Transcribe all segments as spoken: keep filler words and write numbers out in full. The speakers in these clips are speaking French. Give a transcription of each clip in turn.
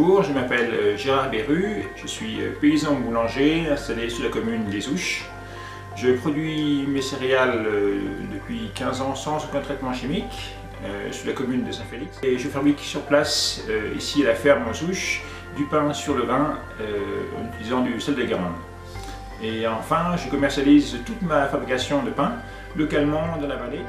Bonjour, je m'appelle Gérard Berru, je suis paysan boulanger installé sur la commune des Ouches. Je produis mes céréales depuis quinze ans sans aucun traitement chimique euh, sur la commune de Saint-Félix. Et je fabrique sur place, euh, ici à la ferme aux Ouches, du pain sur le vin euh, en utilisant du sel de Guérande. Et enfin, je commercialise toute ma fabrication de pain localement dans la vallée.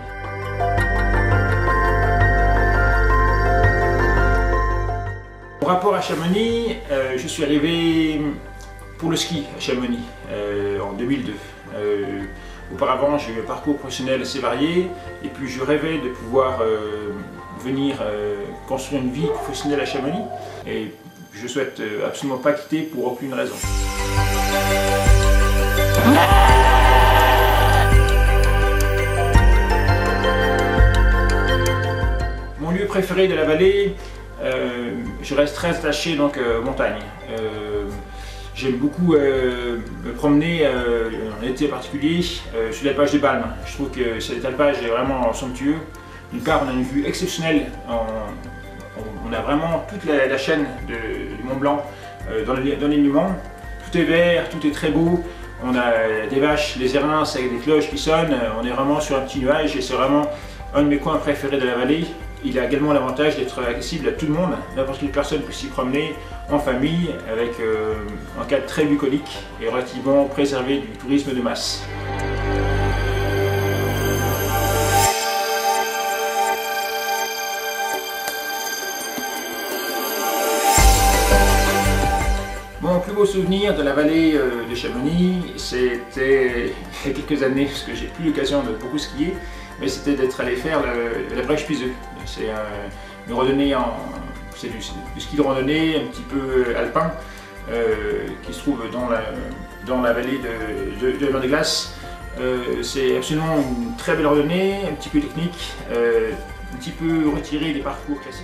Par rapport à Chamonix, euh, je suis arrivé pour le ski à Chamonix euh, en deux mille deux. Euh, auparavant, j'ai eu un parcours professionnel assez varié et puis je rêvais de pouvoir euh, venir euh, construire une vie professionnelle à Chamonix et je ne souhaite euh, absolument pas quitter pour aucune raison. Mon lieu préféré de la vallée, Euh, je reste très attaché donc euh, aux montagnes. Euh, J'aime beaucoup euh, me promener euh, en été en particulier euh, sur l'alpage des Balmes. Je trouve que cet alpage est vraiment somptueux. D'une part, on a une vue exceptionnelle. On, on a vraiment toute la, la chaîne de, du Mont Blanc euh, dans l'alignement. Tout est vert, tout est très beau. On a des vaches, les érinces avec des cloches qui sonnent. On est vraiment sur un petit nuage et c'est vraiment un de mes coins préférés de la vallée. Il a également l'avantage d'être accessible à tout le monde. N'importe quelle personne peut s'y promener en famille avec euh, un cadre très bucolique et relativement préservé du tourisme de masse. Mon plus beau souvenir de la vallée de Chamonix, c'était il y a quelques années, parce que j'ai plus l'occasion de beaucoup skier, mais c'était d'être allé faire le, la Brèche Piseux. C'est une randonnée, c'est du, du ski de randonnée un petit peu alpin, euh, qui se trouve dans la, dans la vallée de, de, de la Mer de Glace. Euh, c'est absolument une très belle randonnée, un petit peu technique, euh, un petit peu retiré des parcours classiques.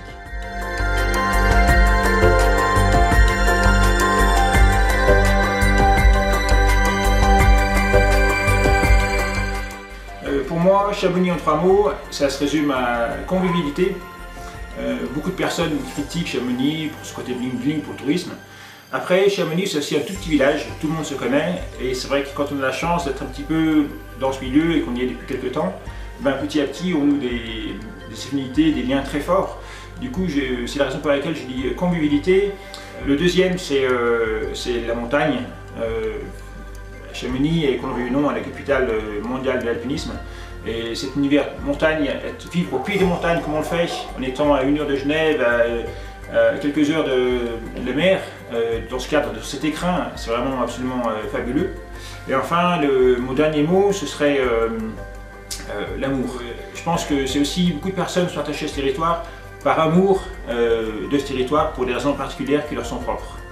Pour moi, Chamonix en trois mots, ça se résume à convivialité. Euh, beaucoup de personnes critiquent Chamonix pour ce côté bling-bling pour le tourisme. Après, Chamonix c'est aussi un tout petit village, tout le monde se connaît et c'est vrai que quand on a la chance d'être un petit peu dans ce milieu et qu'on y est depuis quelques temps, ben, petit à petit on noue des, des affinités, des liens très forts. Du coup, c'est la raison pour laquelle je dis convivialité. Le deuxième, c'est euh, la montagne. Euh, Chamonix est, qu'on le veuille ou non, la capitale mondiale de l'alpinisme. Et cet univers montagne, être, vivre au pied des montagnes comme on le fait, en étant à une heure de Genève, à, à quelques heures de, de la mer, euh, dans ce cadre de cet écrin, c'est vraiment absolument euh, fabuleux. Et enfin, le, mon dernier mot, ce serait euh, euh, l'amour. Je pense que c'est aussi, beaucoup de personnes sont attachées à ce territoire par amour euh, de ce territoire pour des raisons particulières qui leur sont propres.